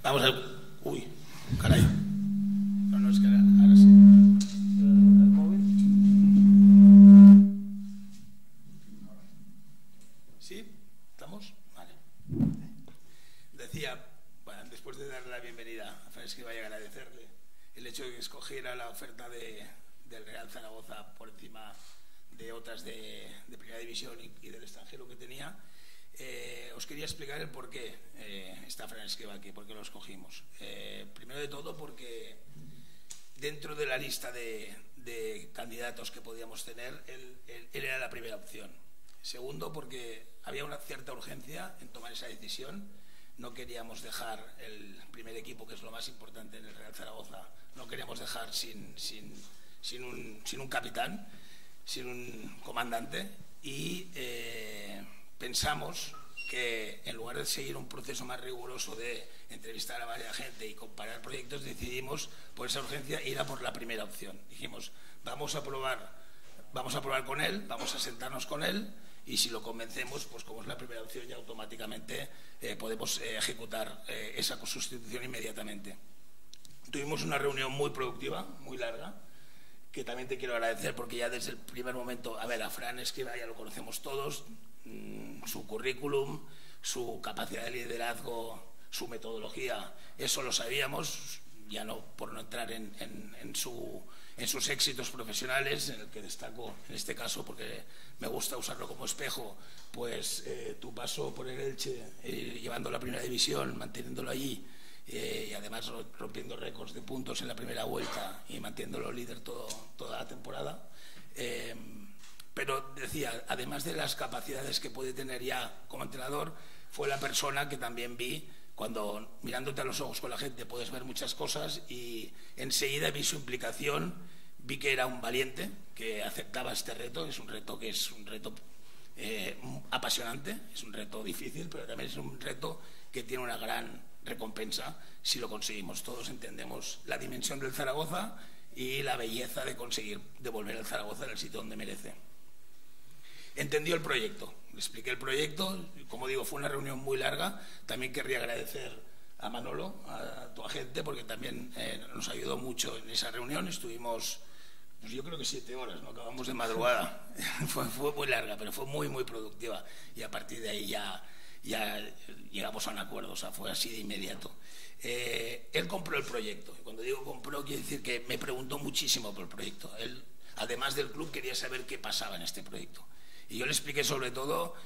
Vamos a... Uy, caray. No, es que ahora sí. ¿El móvil? ¿Sí? ¿Estamos? Vale. Decía, bueno, después de darle la bienvenida a Fran Escribá y agradecerle el hecho de que escogiera la oferta del Real Zaragoza por encima de otras de Primera División y del extranjero que tenía, os quería explicar el por qué está Fran Escribá aquí, por qué lo escogimos. Primero de todo porque dentro de la lista de candidatos que podíamos tener, él era la primera opción. Segundo, porque había una cierta urgencia en tomar esa decisión. No queríamos dejar el primer equipo, que es lo más importante en el Real Zaragoza, no queríamos dejar sin un capitán, sin un comandante, y pensamos que en lugar de seguir un proceso más riguroso de entrevistar a varias gente y comparar proyectos, decidimos por esa urgencia ir a por la primera opción. Dijimos, vamos a probar con él, vamos a sentarnos con él, y si lo convencemos, pues como es la primera opción, ya automáticamente podemos ejecutar esa sustitución inmediatamente. Tuvimos una reunión muy productiva, muy larga, que también te quiero agradecer, porque ya desde el primer momento, a ver, a Fran Escribá ya lo conocemos todos, su currículum, su capacidad de liderazgo, su metodología, eso lo sabíamos, ya no por no entrar en sus éxitos profesionales, en el que destaco en este caso, porque me gusta usarlo como espejo, pues tu paso por el Elche, llevando la Primera División, manteniéndolo allí, y además rompiendo récords de puntos en la primera vuelta y manteniéndolo líder toda la temporada. Pero decía, además de las capacidades que puede tener ya como entrenador, fue la persona que también vi, cuando mirándote a los ojos con la gente puedes ver muchas cosas, y enseguida vi su implicación, vi que era un valiente, que aceptaba este reto. Es un reto apasionante, es un reto difícil, pero también es un reto que tiene una gran recompensa si lo conseguimos. Todos entendemos la dimensión del Zaragoza y la belleza de conseguir devolver al Zaragoza en el sitio donde merece. Entendió el proyecto, le expliqué el proyecto, como digo, fue una reunión muy larga. También querría agradecer a Manolo, a tu agente, porque también nos ayudó mucho en esa reunión. Estuvimos, pues yo creo que 7 horas, ¿no? Acabamos de madrugada. fue muy larga, pero fue muy productiva, y a partir de ahí ya llegamos a un acuerdo, o sea, fue así de inmediato. Él compró el proyecto, y cuando digo compró, quiere decir que me preguntó muchísimo por el proyecto. Él, además del club, quería saber qué pasaba en este proyecto, y yo le expliqué sobre todo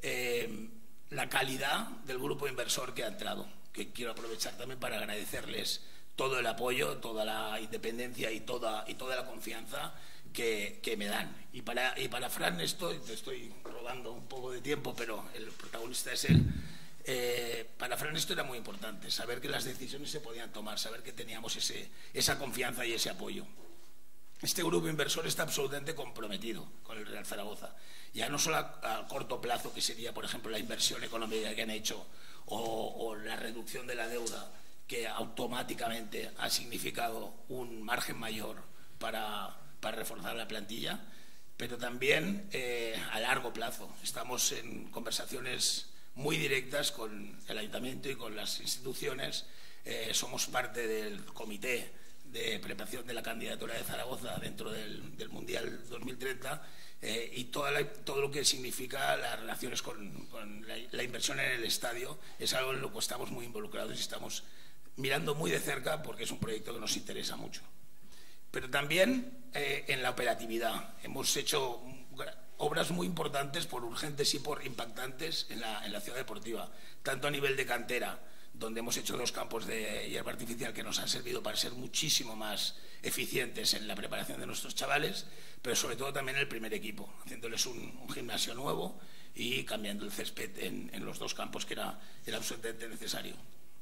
la calidad del grupo inversor que ha entrado, que quiero aprovechar también para agradecerles todo el apoyo, toda la independencia y toda la confianza que me dan. Y para Fran, te estoy robando un poco de tiempo, pero el protagonista es él. Para Fran esto era muy importante, saber que las decisiones se podían tomar, saber que teníamos esa confianza y ese apoyo. Este grupo inversor está absolutamente comprometido con el Real Zaragoza, ya no solo a corto plazo, que sería, por ejemplo, la inversión económica que han hecho, o la reducción de la deuda, que automáticamente ha significado un margen mayor para reforzar la plantilla, pero también a largo plazo. Estamos en conversaciones muy directas con el Ayuntamiento y con las instituciones. Somos parte del comité de preparación de la candidatura de Zaragoza dentro del Mundial 2030, y todo lo que significa las relaciones con la inversión en el estadio es algo en lo que estamos muy involucrados y estamos mirando muy de cerca, porque es un proyecto que nos interesa mucho. Pero también en la operatividad hemos hecho obras muy importantes, por urgentes y por impactantes, en la ciudad deportiva, tanto a nivel de cantera, donde hemos hecho 2 campos de hierba artificial que nos han servido para ser muchísimo más eficientes en la preparación de nuestros chavales, pero sobre todo también en el primer equipo, haciéndoles un gimnasio nuevo y cambiando el césped en los 2 campos, que era absolutamente necesario.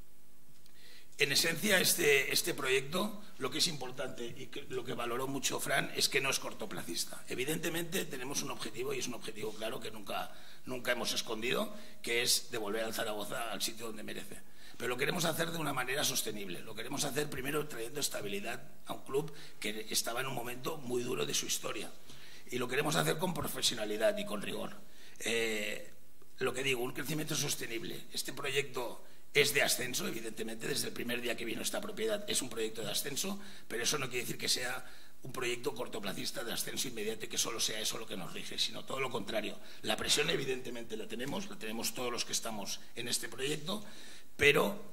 En esencia, este proyecto, lo que es importante y lo que valoró mucho Fran, es que no es cortoplacista. Evidentemente tenemos un objetivo, y es un objetivo claro que nunca hemos escondido, que es devolver al Zaragoza al sitio donde merece. Pero lo queremos hacer de una manera sostenible. Lo queremos hacer primero trayendo estabilidad a un club que estaba en un momento muy duro de su historia, y lo queremos hacer con profesionalidad y con rigor. Lo que digo, un crecimiento sostenible. Este proyecto es de ascenso, evidentemente, desde el primer día que vino esta propiedad es un proyecto de ascenso, pero eso no quiere decir que sea un proyecto cortoplacista de ascenso inmediato y que solo sea eso lo que nos rige, sino todo lo contrario. La presión evidentemente la tenemos todos los que estamos en este proyecto, pero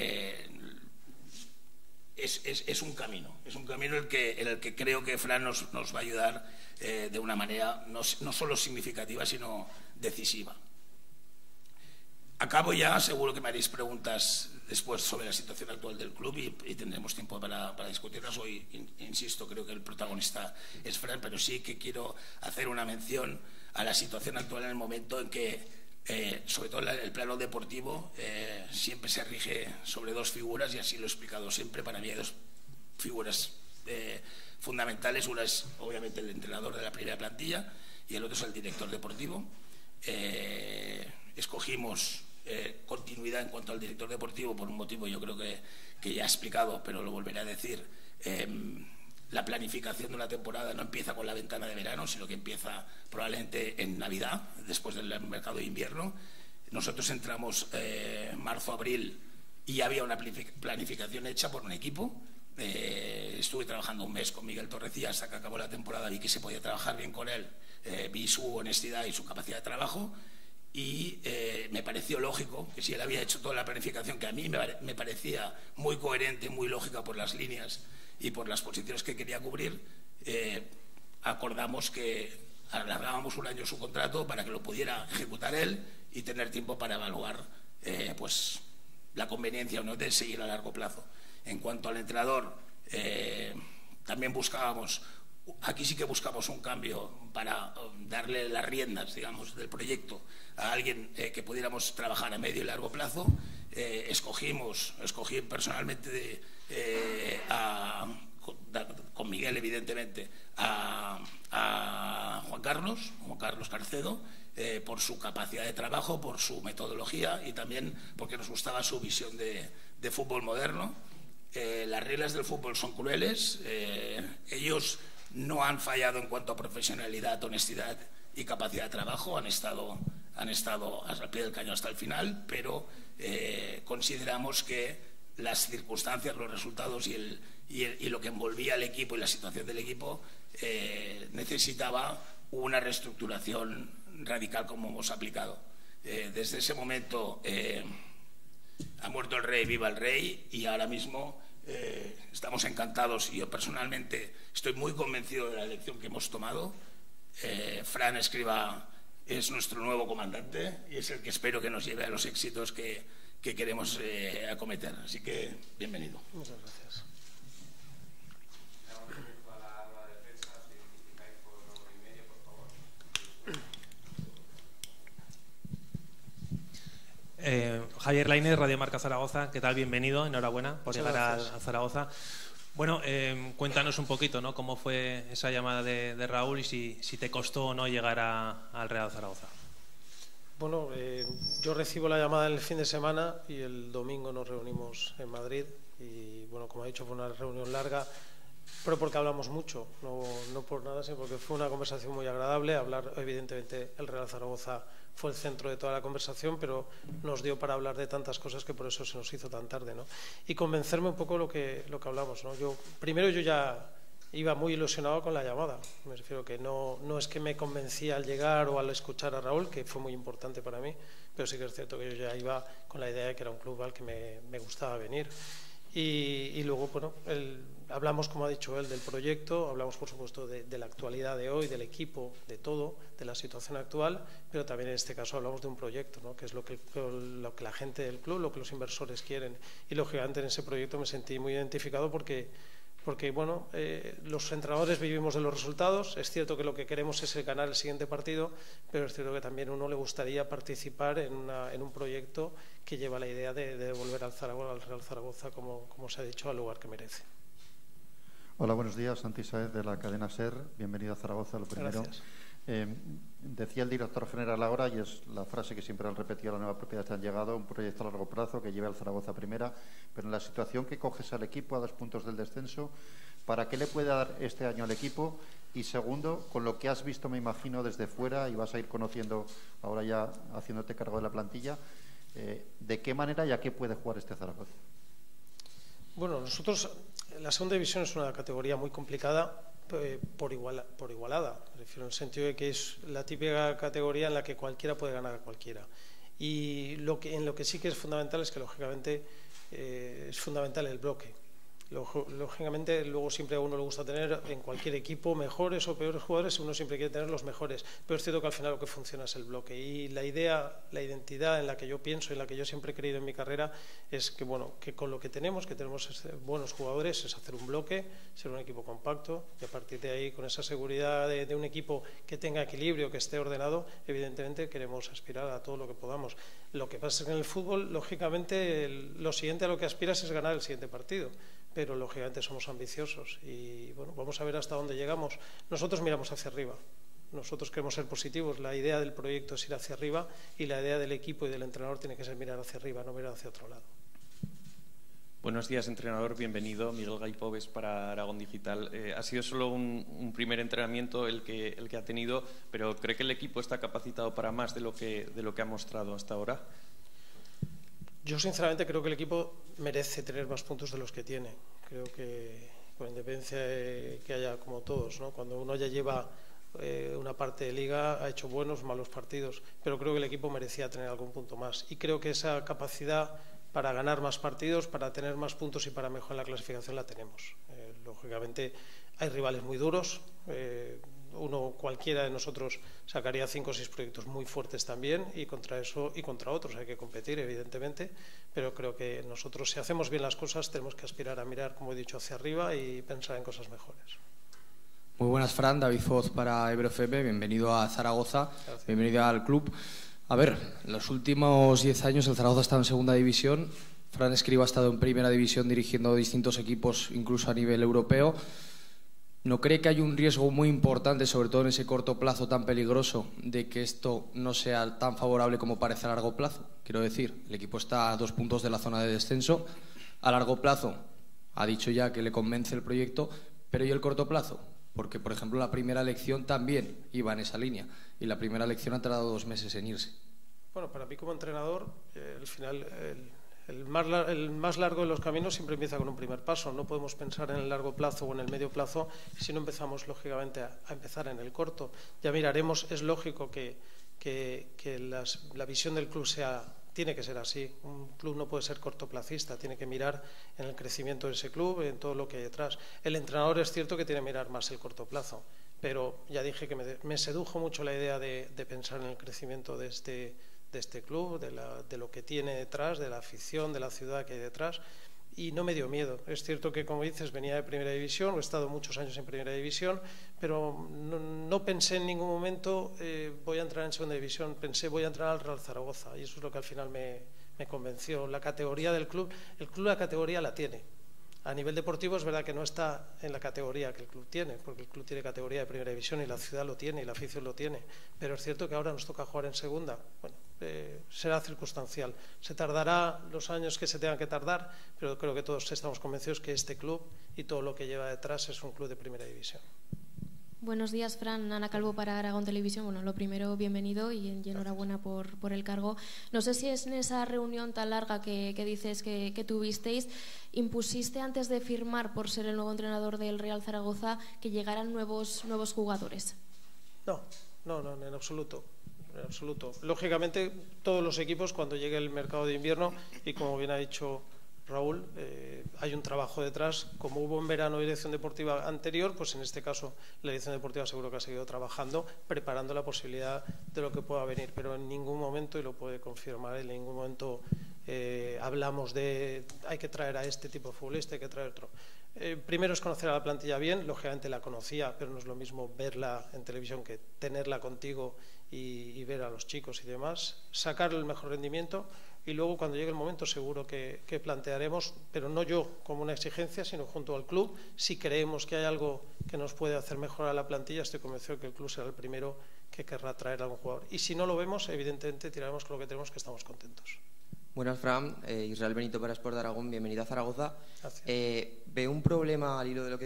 es un camino en el que creo que Fran nos va a ayudar de una manera no solo significativa, sino decisiva. Acabo ya, seguro que me haréis preguntas después sobre la situación actual del club y tendremos tiempo para discutirlas. Hoy, insisto, creo que el protagonista es Fran, pero sí que quiero hacer una mención a la situación actual en el momento en que, sobre todo el plano deportivo, siempre se rige sobre dos figuras, y así lo he explicado siempre. Para mí hay dos figuras fundamentales. Una es, obviamente, el entrenador de la primera plantilla y el otro es el director deportivo. Escogimos continuidad en cuanto al director deportivo por un motivo, yo creo que ya he explicado, pero lo volveré a decir. La planificación de una temporada no empieza con la ventana de verano, sino que empieza probablemente en Navidad, después del mercado de invierno. Nosotros entramos marzo-abril y ya había una planificación hecha por un equipo. Estuve trabajando un mes con Miguel Torrecilla hasta que acabó la temporada. Vi que se podía trabajar bien con él, vi su honestidad y su capacidad de trabajo. Y me pareció lógico que si él había hecho toda la planificación, que a mí me parecía muy coherente, muy lógica por las líneas y por las posiciones que quería cubrir, acordamos que alargábamos un año su contrato para que lo pudiera ejecutar él y tener tiempo para evaluar pues la conveniencia o no de seguir a largo plazo. En cuanto al entrenador, también buscábamos, aquí sí que buscamos un cambio para darle las riendas, digamos, del proyecto a alguien que pudiéramos trabajar a medio y largo plazo. Escogí personalmente con Miguel, evidentemente, a Juan Carlos Carcedo, por su capacidad de trabajo, por su metodología y también porque nos gustaba su visión de fútbol moderno. Las reglas del fútbol son crueles. Ellos no han fallado en cuanto a profesionalidad, honestidad y capacidad de trabajo, han estado al pie del cañón hasta el final, pero consideramos que las circunstancias, los resultados y lo que envolvía al equipo y la situación del equipo necesitaba una reestructuración radical como hemos aplicado. Desde ese momento ha muerto el rey, viva el rey, y ahora mismo estamos encantados y yo personalmente estoy muy convencido de la elección que hemos tomado. Fran Escribá es nuestro nuevo comandante y es el que espero que nos lleve a los éxitos que queremos acometer. Así que, bienvenido. Muchas gracias. Javier Lainez, Radio Marca Zaragoza. ¿Qué tal? Bienvenido, enhorabuena por llegar a Zaragoza. Bueno, cuéntanos un poquito, ¿no?, cómo fue esa llamada de Raúl y si te costó o no llegar al Real Zaragoza. Bueno, yo recibo la llamada el fin de semana y el domingo nos reunimos en Madrid y, bueno, como ha dicho, fue una reunión larga, pero porque hablamos mucho, no por nada, sino porque fue una conversación muy agradable. Hablar, evidentemente, el Real Zaragoza fue el centro de toda la conversación, pero nos dio para hablar de tantas cosas que por eso se nos hizo tan tarde, ¿no? Y convencerme un poco lo que hablamos, ¿no? Primero yo ya iba muy ilusionado con la llamada. Me refiero que no es que me convencía al llegar o al escuchar a Raúl, que fue muy importante para mí, pero sí que es cierto que yo ya iba con la idea de que era un club al que me gustaba venir. Y luego, bueno, hablamos, como ha dicho él, del proyecto, hablamos, por supuesto, de la actualidad de hoy, del equipo, de todo, de la situación actual, pero también en este caso hablamos de un proyecto, ¿no?, que es lo que la gente del club, lo que los inversores quieren. Y, lógicamente, en ese proyecto me sentí muy identificado porque bueno, los entrenadores vivimos de los resultados. Es cierto que lo que queremos es ganar el siguiente partido, pero es cierto que también a uno le gustaría participar en un proyecto que lleva la idea de devolver al Real Zaragoza, como se ha dicho, al lugar que merece. Hola, buenos días. Santi Saez, de la cadena SER. Bienvenido a Zaragoza, lo primero. Gracias. Decía el director general ahora, y es la frase que siempre han repetido a la nueva propiedad que han llegado, un proyecto a largo plazo que lleve al Zaragoza a primera, pero en la situación que coges al equipo a 2 puntos del descenso, ¿para qué le puede dar este año al equipo? Y segundo, con lo que has visto, me imagino, desde fuera, y vas a ir conociendo ahora ya, haciéndote cargo de la plantilla, ¿De qué manera y a qué puede jugar este Zaragoza? Bueno, nosotros, la segunda división es una categoría muy complicada por igualada, me refiero en el sentido de que es la típica categoría en la que cualquiera puede ganar a cualquiera. Y en lo que sí que es fundamental es que, lógicamente, es fundamental el bloque. Lógicamente, luego siempre a uno le gusta tener en cualquier equipo mejores o peores jugadores, uno siempre quiere tener los mejores, pero es cierto que al final lo que funciona es el bloque. Y la idea, la identidad en la que yo pienso, en la que yo siempre he creído en mi carrera, es que, bueno, que con lo que tenemos buenos jugadores, es hacer un bloque, ser un equipo compacto, y a partir de ahí, con esa seguridad de un equipo que tenga equilibrio, que esté ordenado, evidentemente queremos aspirar a todo lo que podamos. Lo que pasa es que en el fútbol, lógicamente, lo siguiente a lo que aspiras es ganar el siguiente partido. Pero lógicamente somos ambiciosos y bueno, vamos a ver hasta dónde llegamos. Nosotros miramos hacia arriba, nosotros queremos ser positivos, la idea del proyecto es ir hacia arriba y la idea del equipo y del entrenador tiene que ser mirar hacia arriba, no mirar hacia otro lado. Buenos días, entrenador, bienvenido. Miguel Gaipoves para Aragón Digital. Ha sido solo un primer entrenamiento el que ha tenido, pero ¿cree que el equipo está capacitado para más de lo que ha mostrado hasta ahora? Yo sinceramente creo que el equipo merece tener más puntos de los que tiene. Creo que con independencia que haya como todos, ¿no? Cuando uno ya lleva una parte de liga ha hecho buenos o malos partidos, pero creo que el equipo merecía tener algún punto más. Y creo que esa capacidad para ganar más partidos, para tener más puntos y para mejorar la clasificación la tenemos. Lógicamente hay rivales muy duros. Cualquiera de nosotros sacaría 5 o 6 proyectos muy fuertes también y contra eso y contra otros hay que competir, evidentemente, pero creo que nosotros, si hacemos bien las cosas, tenemos que aspirar a mirar, como he dicho, hacia arriba y pensar en cosas mejores. Muy buenas, Fran. David Foz para Ebro FM. Bienvenido a Zaragoza. Gracias. Bienvenido al club. A ver, en los últimos 10 años el Zaragoza está en segunda división. Fran Escriba ha estado en primera división dirigiendo distintos equipos, incluso a nivel europeo. ¿No cree que hay un riesgo muy importante, sobre todo en ese corto plazo tan peligroso, de que esto no sea tan favorable como parece a largo plazo? Quiero decir, el equipo está a 2 puntos de la zona de descenso. A largo plazo, ha dicho ya que le convence el proyecto, pero ¿y el corto plazo? Porque, por ejemplo, la primera elección también iba en esa línea y la primera elección ha tardado 2 meses en irse. Bueno, para mí como entrenador, al final... El más largo de los caminos siempre empieza con un primer paso. No podemos pensar en el largo plazo o en el medio plazo si no empezamos, lógicamente, a empezar en el corto. Ya miraremos, es lógico que la visión del club tiene que ser así. Un club no puede ser cortoplacista, tiene que mirar en el crecimiento de ese club, en todo lo que hay detrás. El entrenador es cierto que tiene que mirar más el corto plazo, pero ya dije que me sedujo mucho la idea de pensar en el crecimiento de este club, de lo que tiene detrás, de la afición, de la ciudad que hay detrás, y no me dio miedo. Es cierto que, como dices, venía de primera división, he estado muchos años en primera división, pero no pensé en ningún momento voy a entrar en segunda división, pensé voy a entrar al Real Zaragoza, y eso es lo que al final me convenció. La categoría del club, el club la categoría la tiene. A nivel deportivo es verdad que no está en la categoría que el club tiene, porque el club tiene categoría de primera división y la ciudad lo tiene y la afición lo tiene, pero es cierto que ahora nos toca jugar en segunda. Bueno, será circunstancial, se tardará los años que se tengan que tardar, pero creo que todos estamos convencidos que este club y todo lo que lleva detrás es un club de primera división. Buenos días, Fran. Ana Calvo para Aragón Televisión. Bueno, lo primero, bienvenido y enhorabuena por el cargo. No sé si es en esa reunión tan larga que dices que tuvisteis, impusiste antes de firmar por ser el nuevo entrenador del Real Zaragoza que llegaran nuevos jugadores. No, en absoluto. En absoluto. Lógicamente, todos los equipos, cuando llegue el mercado de invierno, y como bien ha dicho Raúl, hay un trabajo detrás. Como hubo en verano dirección deportiva anterior, pues en este caso la dirección deportiva seguro que ha seguido trabajando, preparando la posibilidad de lo que pueda venir, pero en ningún momento, y lo puede confirmar, en ningún momento hablamos de hay que traer a este tipo de futbolista, hay que traer otro. Primero es conocer a la plantilla bien, lógicamente la conocía, pero no es lo mismo verla en televisión que tenerla contigo y ver a los chicos y demás, sacar el mejor rendimiento. Y luego, cuando llegue el momento, seguro que plantearemos, pero no yo como una exigencia, sino junto al club. Si creemos que hay algo que nos puede hacer mejorar la plantilla, estoy convencido que el club será el primero que querrá traer a algún jugador. Y si no lo vemos, evidentemente tiraremos con lo que tenemos, que estamos contentos. Buenas, Fran. Israel Benito para Sport de Aragón. Bienvenido a Zaragoza. Gracias. Veo un problema, al hilo de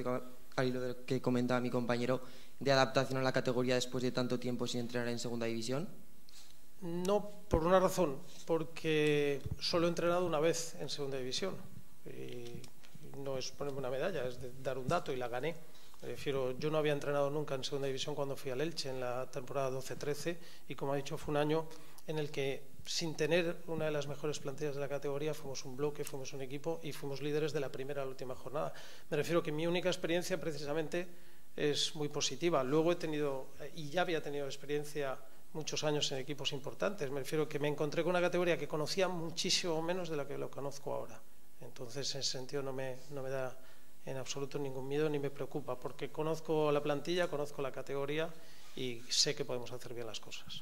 lo que comentaba mi compañero, de adaptación a la categoría después de tanto tiempo sin entrenar en segunda división. No, por una razón, porque solo he entrenado una vez en segunda división. Y no es ponerme una medalla, es dar un dato y la gané. Me refiero, yo no había entrenado nunca en segunda división cuando fui al Elche en la temporada 12-13 y, como ha dicho, fue un año en el que, sin tener una de las mejores plantillas de la categoría, fuimos un bloque, fuimos un equipo y fuimos líderes de la primera a la última jornada. Me refiero que mi única experiencia precisamente es muy positiva. Luego he tenido, y ya había tenido experiencia muchos años en equipos importantes. Me refiero que me encontré con una categoría que conocía muchísimo menos de la que lo conozco ahora. Entonces, en ese sentido, no me da en absoluto ningún miedo ni me preocupa, porque conozco la plantilla, conozco la categoría y sé que podemos hacer bien las cosas.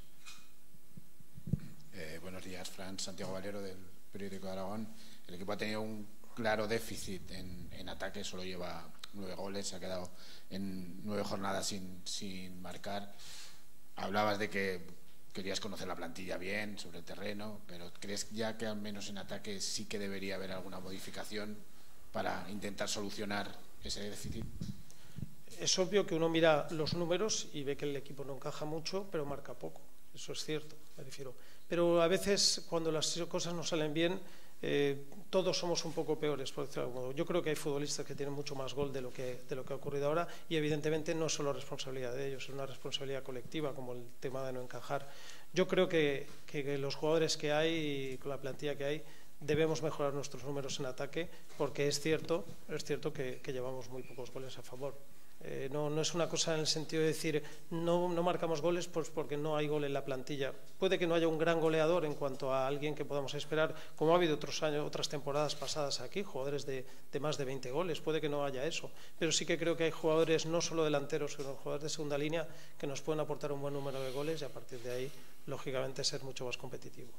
Buenos días, Fran. Santiago Valero, del Periódico de Aragón. El equipo ha tenido un claro déficit en ataque, solo lleva 9 goles, se ha quedado en 9 jornadas sin marcar. Hablabas de que querías conocer la plantilla bien sobre el terreno, pero ¿crees ya que al menos en ataque sí que debería haber alguna modificación para intentar solucionar ese déficit? Es obvio que uno mira los números y ve que el equipo no encaja mucho, pero marca poco. Eso es cierto, me refiero. Pero a veces, cuando las cosas no salen bien, todos somos un poco peores, por decirlo de algún modo. Yo creo que hay futbolistas que tienen mucho más gol de lo que ha ocurrido ahora, y evidentemente no es solo responsabilidad de ellos, es una responsabilidad colectiva, como el tema de no encajar. Yo creo que los jugadores que hay y con la plantilla que hay debemos mejorar nuestros números en ataque, porque es cierto que llevamos muy pocos goles a favor. No es una cosa en el sentido de decir no marcamos goles pues porque no hay gol en la plantilla. Puede que no haya un gran goleador en cuanto a alguien que podamos esperar, como ha habido otras temporadas pasadas aquí, jugadores de más de 20 goles, puede que no haya eso, pero sí que creo que hay jugadores, no solo delanteros, sino jugadores de segunda línea, que nos pueden aportar un buen número de goles y a partir de ahí, lógicamente, ser mucho más competitivos.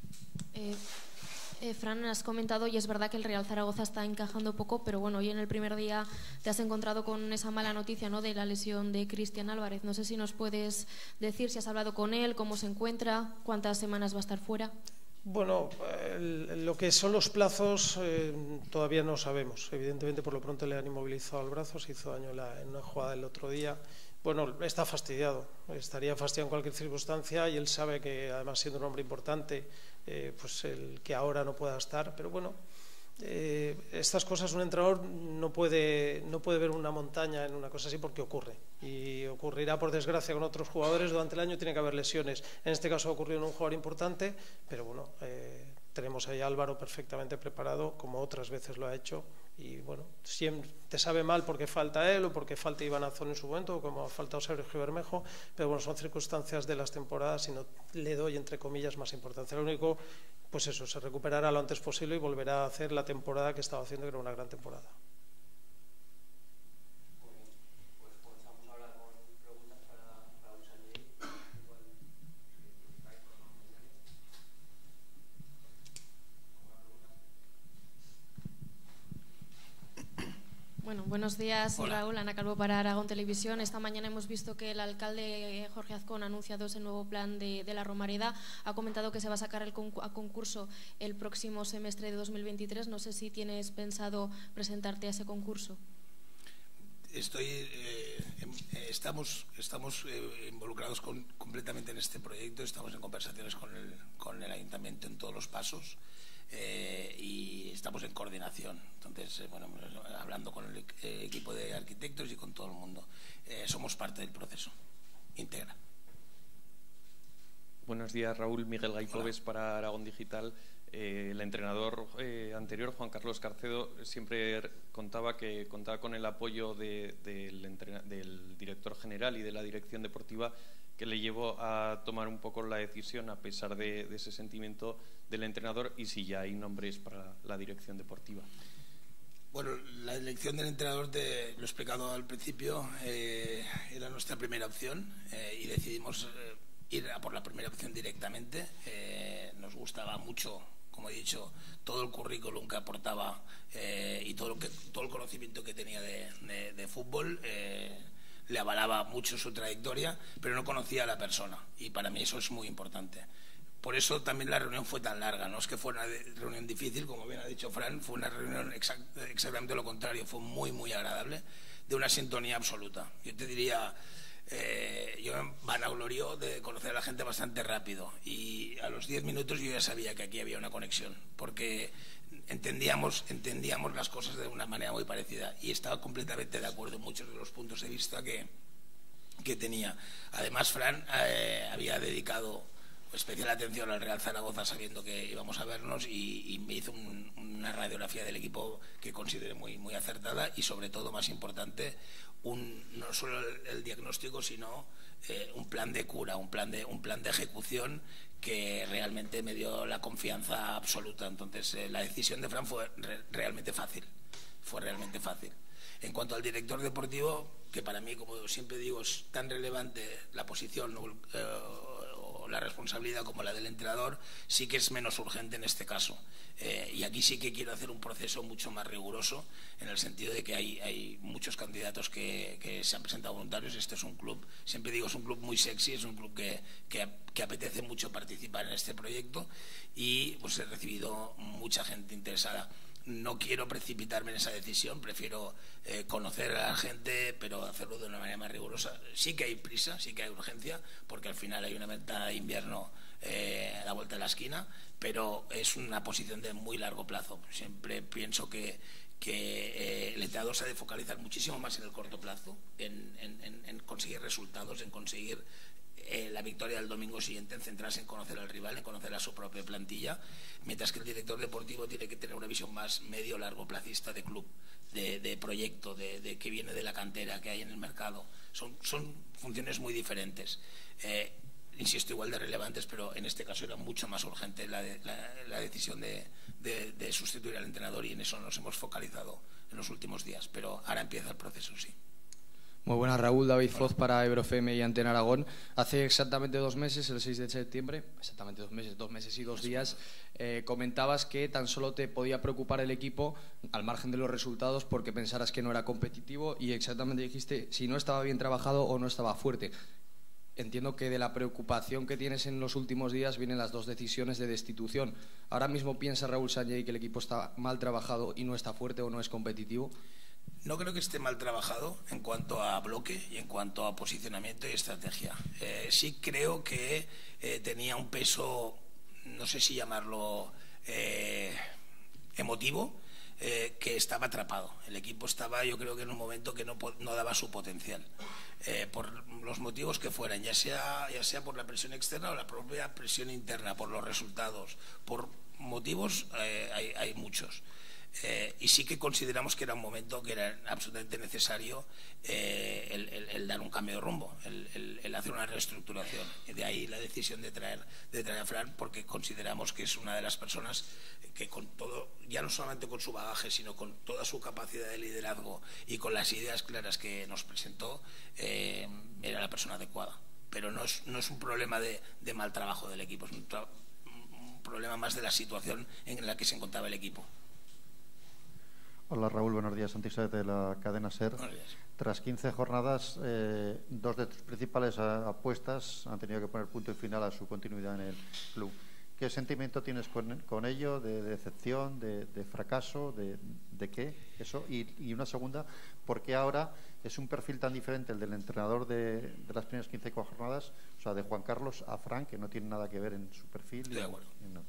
Fran, has comentado, y es verdad que el Real Zaragoza está encajando poco, pero bueno, hoy en el primer día te has encontrado con esa mala noticia, ¿no?, de la lesión de Cristian Álvarez. No sé si nos puedes decir si has hablado con él, cómo se encuentra, cuántas semanas va a estar fuera. Bueno, lo que son los plazos todavía no sabemos. Evidentemente, por lo pronto le han inmovilizado el brazo, se hizo daño en una jugada el otro día. Bueno, está fastidiado, estaría fastidiado en cualquier circunstancia, y él sabe que, además, siendo un hombre importante, pues el que ahora no pueda estar, pero bueno, estas cosas un entrenador no puede ver una montaña en una cosa así, porque ocurre, y ocurrirá por desgracia con otros jugadores. Durante el año tiene que haber lesiones, en este caso ha ocurrido en un jugador importante, pero bueno, tenemos ahí a Álvaro perfectamente preparado, como otras veces lo ha hecho, y bueno, siempre te sabe mal porque falta él o porque falta Iván Azón en su momento, o como ha faltado Sergio Bermejo, pero bueno, son circunstancias de las temporadas y no le doy, entre comillas, más importancia. Lo único, pues eso, se recuperará lo antes posible y volverá a hacer la temporada que estaba haciendo, que era una gran temporada. Bueno, buenos días. Hola. Raúl, Ana Calvo para Aragón Televisión. Esta mañana hemos visto que el alcalde Jorge Azcón ha anunciado ese nuevo plan de la Romareda. Ha comentado que se va a sacar a concurso el próximo semestre de 2023. No sé si tienes pensado presentarte a ese concurso. Estamos involucrados completamente en este proyecto. Estamos en conversaciones con el ayuntamiento en todos los pasos. Y estamos en coordinación. Entonces, bueno, hablando con el equipo de arquitectos y con todo el mundo, somos parte del proceso íntegra. Buenos días, Raúl. Miguel Gaipoves para Aragón Digital. El entrenador anterior, Juan Carlos Carcedo, siempre contaba con el apoyo del director general y de la dirección deportiva, que le llevó a tomar un poco la decisión, a pesar de ese sentimiento del entrenador, y si ya hay nombres para la dirección deportiva. Bueno, la elección del entrenador, lo he explicado al principio, era nuestra primera opción, y decidimos ir a por la primera opción directamente. Nos gustaba mucho, como he dicho, todo el currículum que aportaba y todo el conocimiento que tenía de fútbol. Le avalaba mucho su trayectoria, pero no conocía a la persona, y para mí eso es muy importante. Por eso también la reunión fue tan larga. No es que fue una reunión difícil, como bien ha dicho Fran, fue una reunión exactamente lo contrario, fue muy, muy agradable, de una sintonía absoluta. Yo te diría, yo me vanaglorio de conocer a la gente bastante rápido y a los 10 minutos yo ya sabía que aquí había una conexión, porque entendíamos las cosas de una manera muy parecida y estaba completamente de acuerdo en muchos de los puntos de vista que tenía. Además, Fran había dedicado especial atención al Real Zaragoza sabiendo que íbamos a vernos y me hizo una radiografía del equipo que consideré muy, muy acertada y, sobre todo, más importante, no solo el diagnóstico, sino un plan de cura, un plan de ejecución que realmente me dio la confianza absoluta. Entonces, la decisión de Fran fue realmente fácil. En cuanto al director deportivo, que para mí, como siempre digo, es tan relevante la posición o la responsabilidad como la del entrenador, sí que es menos urgente en este caso. Y aquí sí que quiero hacer un proceso mucho más riguroso, en el sentido de que hay muchos candidatos que se han presentado voluntarios. Este es un club, siempre digo, es un club muy sexy, es un club que apetece mucho participar en este proyecto y pues he recibido mucha gente interesada. No quiero precipitarme en esa decisión, prefiero conocer a la gente, pero hacerlo de una manera más rigurosa. Sí que hay prisa, sí que hay urgencia, porque al final hay una ventana de invierno a la vuelta de la esquina, pero es una posición de muy largo plazo. Siempre pienso que el entrenador se ha de focalizar muchísimo más en el corto plazo, en conseguir resultados, en conseguir la victoria del domingo siguiente, en centrarse en conocer al rival, en conocer a su propia plantilla, mientras que el director deportivo tiene que tener una visión más medio-largo placista de club, de proyecto, de que viene de la cantera que hay en el mercado. Son funciones muy diferentes, insisto, igual de relevantes, pero en este caso era mucho más urgente la decisión de sustituir al entrenador, y en eso nos hemos focalizado en los últimos días, pero ahora empieza el proceso, sí. Muy buenas, Raúl. David Foz para Ebro FM y Antena Aragón. Hace exactamente 2 meses, el 6 de septiembre, exactamente 2 meses y 2 días, comentabas que tan solo te podía preocupar el equipo, al margen de los resultados, porque pensaras que no era competitivo, y exactamente dijiste si no estaba bien trabajado o no estaba fuerte. Entiendo que de la preocupación que tienes en los últimos días vienen las 2 decisiones de destitución. ¿Ahora mismo piensa Raúl Sanllehy que el equipo está mal trabajado y no está fuerte o no es competitivo? No creo que esté mal trabajado en cuanto a bloque y en cuanto a posicionamiento y estrategia. Sí creo que tenía un peso, no sé si llamarlo emotivo, que estaba atrapado. El equipo estaba, yo creo que en un momento que no daba su potencial, por los motivos que fueran, ya sea por la presión externa o la propia presión interna, por los resultados, por motivos hay muchos. Y sí que consideramos que era un momento que era absolutamente necesario el dar un cambio de rumbo, el hacer una reestructuración. De ahí la decisión de traer a Fran, porque consideramos que es una de las personas que, con todo, ya no solamente con su bagaje, sino con toda su capacidad de liderazgo y con las ideas claras que nos presentó, era la persona adecuada. Pero no es un problema de mal trabajo del equipo, es un problema más de la situación en la que se encontraba el equipo. Hola, Raúl, buenos días. Santi Saez, de la cadena SER. Tras 15 jornadas, 2 de tus principales apuestas han tenido que poner punto y final a su continuidad en el club. ¿Qué sentimiento tienes con ello? ¿De decepción, de fracaso, de qué? Eso. Y una segunda, ¿por qué ahora es un perfil tan diferente el del entrenador de las primeras 15 jornadas, o sea, de Juan Carlos a Fran, que no tiene nada que ver en su perfil? De acuerdo.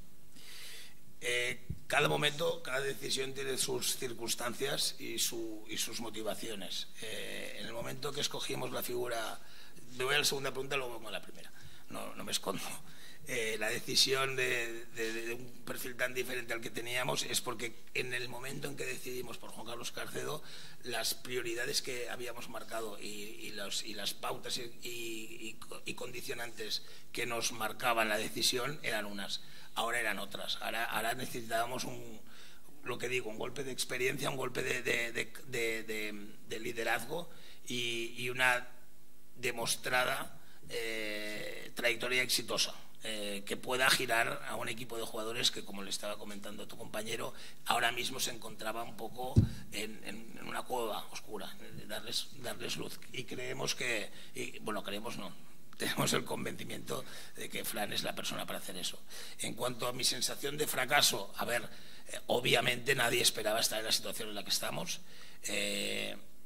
Cada momento, cada decisión tiene sus circunstancias y sus motivaciones. En el momento que escogimos la figura, me voy a la segunda pregunta, luego vamos a la primera, no me escondo. La decisión de un perfil tan diferente al que teníamos es porque en el momento en que decidimos por Juan Carlos Carcedo, las prioridades que habíamos marcado y las pautas y condicionantes que nos marcaban la decisión eran unas. Ahora eran otras. Ahora necesitábamos un golpe de experiencia, un golpe de liderazgo y una demostrada trayectoria exitosa, que pueda girar a un equipo de jugadores que, como le estaba comentando tu compañero, ahora mismo se encontraba un poco en una cueva oscura, darles luz. Y creemos tenemos el convencimiento de que Fran es la persona para hacer eso. En cuanto a mi sensación de fracaso, obviamente nadie esperaba estar en la situación en la que estamos.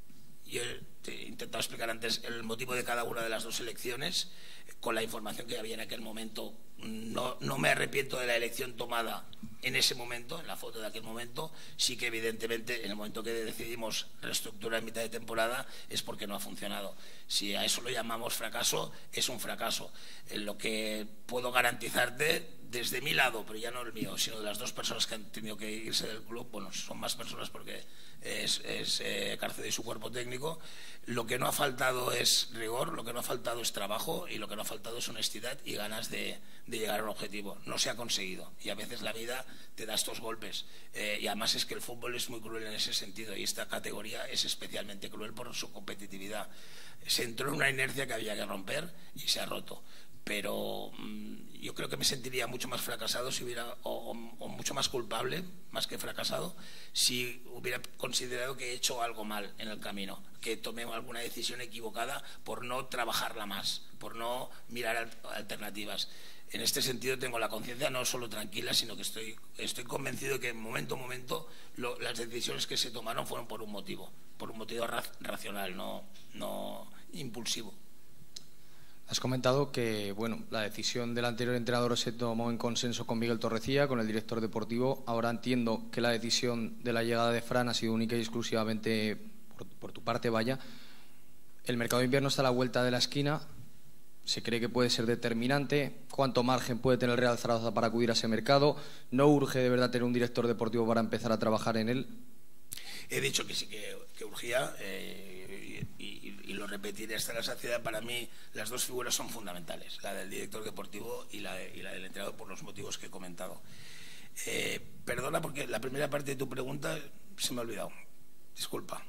yo te he intentado explicar antes el motivo de cada una de las dos elecciones, con la información que había en aquel momento. No me arrepiento de la elección tomada en ese momento, en la foto de aquel momento. Sí que evidentemente en el momento que decidimos reestructurar en mitad de temporada es porque no ha funcionado. Si a eso lo llamamos fracaso, es un fracaso. Lo que puedo garantizarte desde mi lado, pero ya no el mío, sino de las dos personas que han tenido que irse del club, bueno, son más personas porque es Carcedo y su cuerpo técnico, lo que no ha faltado es rigor, lo que no ha faltado es trabajo y lo que no ha faltado es honestidad y ganas de llegar a un objetivo. No se ha conseguido y a veces la vida te da estos golpes, y además es que el fútbol es muy cruel en ese sentido y esta categoría es especialmente cruel por su competitividad. Se entró en una inercia que había que romper y se ha roto. Pero yo creo que me sentiría mucho más fracasado si hubiera, o mucho más culpable, más que fracasado, si hubiera considerado que he hecho algo mal en el camino, que tomé alguna decisión equivocada por no trabajarla más, por no mirar alternativas. En este sentido tengo la conciencia no solo tranquila, sino que estoy convencido de que en momento a momento las decisiones que se tomaron fueron por un motivo racional, no impulsivo. Has comentado que bueno, la decisión del anterior entrenador se tomó en consenso con Miguel Torrecilla, con el director deportivo. Ahora entiendo que la decisión de la llegada de Fran ha sido única y exclusivamente por tu parte, vaya. El mercado de invierno está a la vuelta de la esquina. ¿Se cree que puede ser determinante? ¿Cuánto margen puede tener el Real Zaragoza para acudir a ese mercado? ¿No urge de verdad tener un director deportivo para empezar a trabajar en él? He dicho que sí que urgía, y lo repetiré hasta la saciedad. Para mí las dos figuras son fundamentales, la del director deportivo y la del entrenador, por los motivos que he comentado. Perdona, porque la primera parte de tu pregunta se me ha olvidado. Disculpa.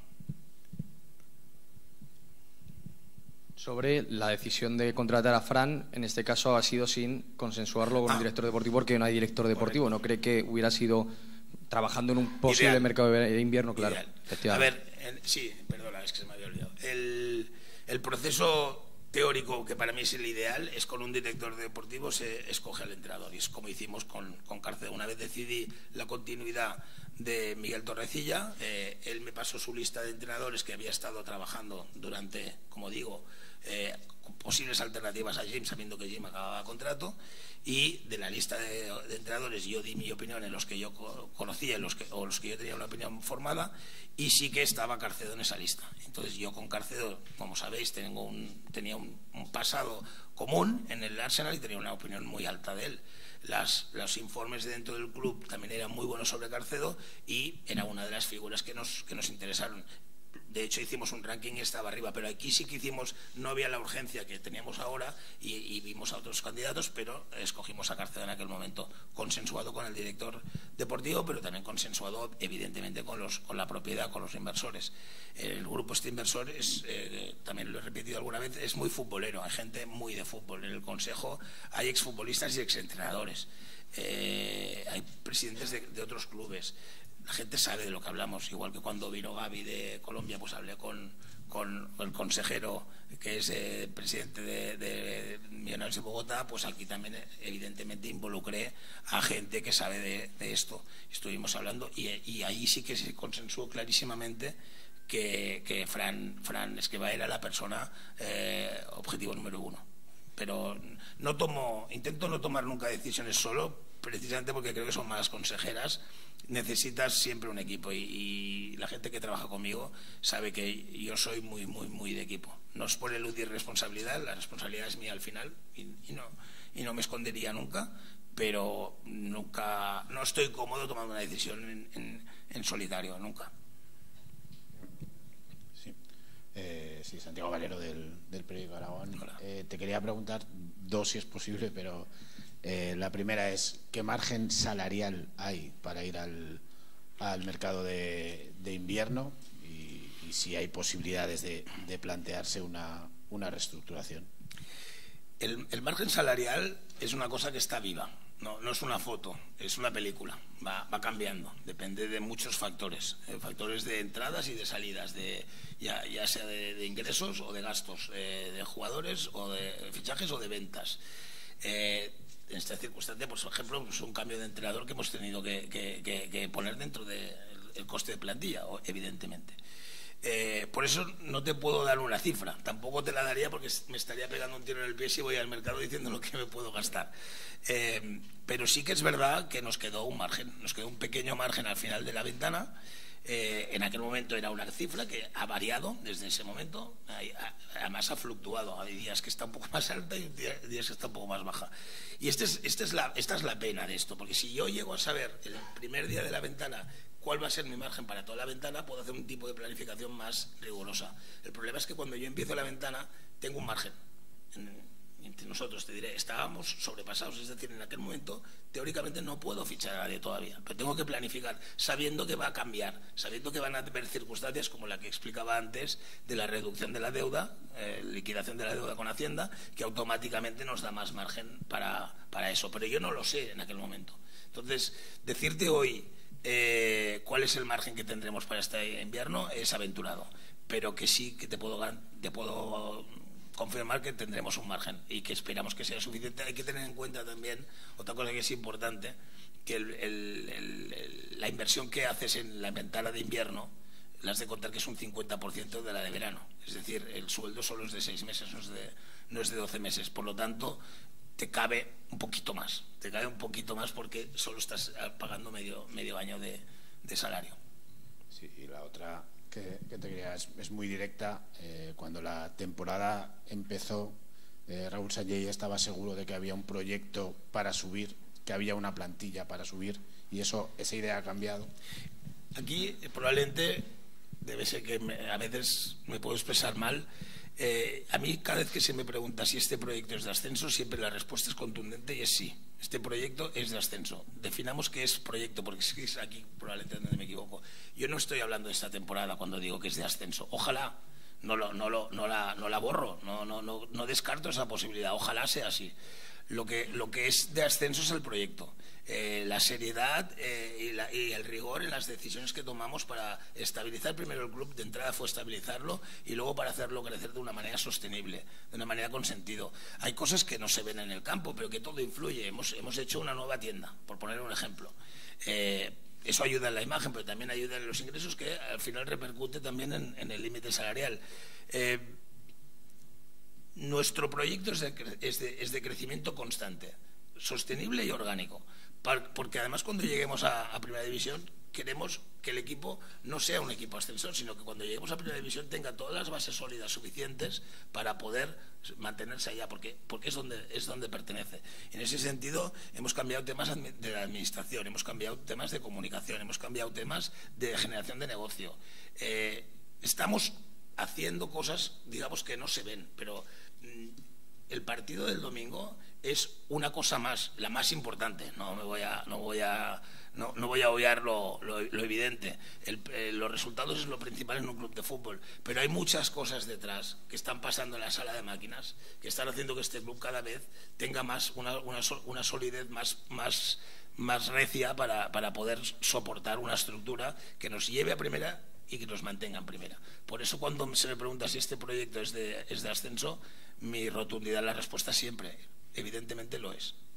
Sobre la decisión de contratar a Fran, en este caso ha sido sin consensuarlo con el director deportivo, porque no hay director deportivo. Correcto. ¿No cree que hubiera sido trabajando en un posible ideal. Mercado de invierno? Claro. A ver, sí, perdona, es que se me había olvidado. El proceso teórico, que para mí es el ideal, es con un director deportivo se escoge al entrenador, y es como hicimos con Carcedo. Una vez decidí la continuidad de Miguel Torrecilla, él me pasó su lista de entrenadores que había estado trabajando durante, como digo, posibles alternativas a Jim, sabiendo que Jim acababa contrato, y de la lista de entrenadores yo di mi opinión en los que yo conocía o los que yo tenía una opinión formada, y sí que estaba Carcedo en esa lista. Entonces yo con Carcedo, como sabéis, tenía un pasado común en el Arsenal y tenía una opinión muy alta de él. Los informes dentro del club también eran muy buenos sobre Carcedo y era una de las figuras que nos interesaron. De hecho hicimos un ranking y estaba arriba, pero aquí sí que no había la urgencia que teníamos ahora, y vimos a otros candidatos, pero escogimos a Carcedo en aquel momento, consensuado con el director deportivo, pero también consensuado evidentemente con la propiedad, con los inversores. El grupo inversor también lo he repetido alguna vez, es muy futbolero, hay gente muy de fútbol. En el consejo hay exfutbolistas y exentrenadores, hay presidentes de otros clubes. La gente sabe de lo que hablamos, igual que cuando vino Gaby de Colombia, pues hablé con el consejero que es presidente de Millonarios de Bogotá. Pues aquí también evidentemente involucré a gente que sabe de esto. Estuvimos hablando y ahí sí que se consensuó clarísimamente que Fran Escribá era la persona objetivo número uno. Pero intento no tomar nunca decisiones solo, precisamente porque creo que son malas consejeras. Necesitas siempre un equipo, y la gente que trabaja conmigo sabe que yo soy muy, muy, muy de equipo. No es por eludir responsabilidad, la responsabilidad es mía al final, y no me escondería nunca, pero nunca, no estoy cómodo tomando una decisión en solitario, nunca. Sí, Santiago Valero del periódico Aragón. Te quería preguntar dos, si es posible, pero la primera es: ¿qué margen salarial hay para ir al mercado de invierno? Y si hay posibilidades de plantearse una reestructuración. El margen salarial es una cosa que está viva. No es una foto, es una película, va cambiando, depende de muchos factores, factores de entradas y de salidas, ya sea de ingresos o de gastos, de jugadores o de fichajes o de ventas. En esta circunstancia, por ejemplo, es un cambio de entrenador que hemos tenido que poner dentro del coste de plantilla, evidentemente. Por eso no te puedo dar una cifra, tampoco te la daría porque me estaría pegando un tiro en el pie si voy al mercado diciendo lo que me puedo gastar. Pero sí que es verdad que nos quedó un margen, nos quedó un pequeño margen al final de la ventana. En aquel momento era una cifra que ha variado desde ese momento, además ha fluctuado, hay días que está un poco más alta y días que está un poco más baja. Y esta es la pena de esto, porque si yo llego a saber el primer día de la ventana cuál va a ser mi margen para toda la ventana, puedo hacer un tipo de planificación más rigurosa. El problema es que cuando yo empiezo la ventana tengo un margen. Entre nosotros, te diré, estábamos sobrepasados, es decir, en aquel momento teóricamente no puedo fichar a nadie todavía, pero tengo que planificar sabiendo que va a cambiar, sabiendo que van a haber circunstancias como la que explicaba antes de la reducción de la deuda, liquidación de la deuda con Hacienda, que automáticamente nos da más margen para eso, pero yo no lo sé en aquel momento. Entonces, decirte hoy cuál es el margen que tendremos para este invierno es aventurado, pero que sí que te puedo confirmar que tendremos un margen y que esperamos que sea suficiente. Hay que tener en cuenta también otra cosa que es importante, que la inversión que haces en la ventana de invierno la has de contar que es un 50% de la de verano, es decir, el sueldo solo es de 6 meses, no es de 12 meses, por lo tanto te cabe un poquito más porque solo estás pagando medio año de salario. Sí, y la otra que te quería es muy directa. Cuando la temporada empezó, Raúl Sallé estaba seguro de que había un proyecto para subir, que había una plantilla para subir, y esa idea ha cambiado. Aquí probablemente debe ser que a veces me puedo expresar mal. A mí cada vez que se me pregunta si este proyecto es de ascenso, siempre la respuesta es contundente y es sí. Este proyecto es de ascenso. Definamos qué es proyecto, porque es aquí probablemente donde me equivoco. Yo no estoy hablando de esta temporada cuando digo que es de ascenso. Ojalá, no la borro, no descarto esa posibilidad. Ojalá sea así. Lo que es de ascenso es el proyecto. La seriedad y el rigor en las decisiones que tomamos para estabilizar primero el club. De entrada fue estabilizarlo y luego para hacerlo crecer de una manera sostenible, de una manera con sentido. Hay cosas que no se ven en el campo, pero que todo influye. Hemos hecho una nueva tienda, por poner un ejemplo. Eso ayuda en la imagen, pero también ayuda en los ingresos, que al final repercute también en el límite salarial. Nuestro proyecto es de crecimiento constante, sostenible y orgánico, porque además cuando lleguemos a Primera División queremos que el equipo no sea un equipo ascensor, sino que cuando lleguemos a Primera División tenga todas las bases sólidas suficientes para poder mantenerse allá, porque es donde pertenece. En ese sentido hemos cambiado temas de la administración, hemos cambiado temas de comunicación, hemos cambiado temas de generación de negocio. Estamos haciendo cosas, digamos, que no se ven, pero el partido del domingo es una cosa más, la más importante. No voy a obviar lo evidente. Los resultados es lo principal en un club de fútbol, pero hay muchas cosas detrás que están pasando en la sala de máquinas, que están haciendo que este club cada vez tenga más una solidez más recia para poder soportar una estructura que nos lleve a primera y que nos mantenga en primera. Por eso cuando se me pregunta si este proyecto es de ascenso, mi rotundidad, la respuesta siempre, evidentemente lo es.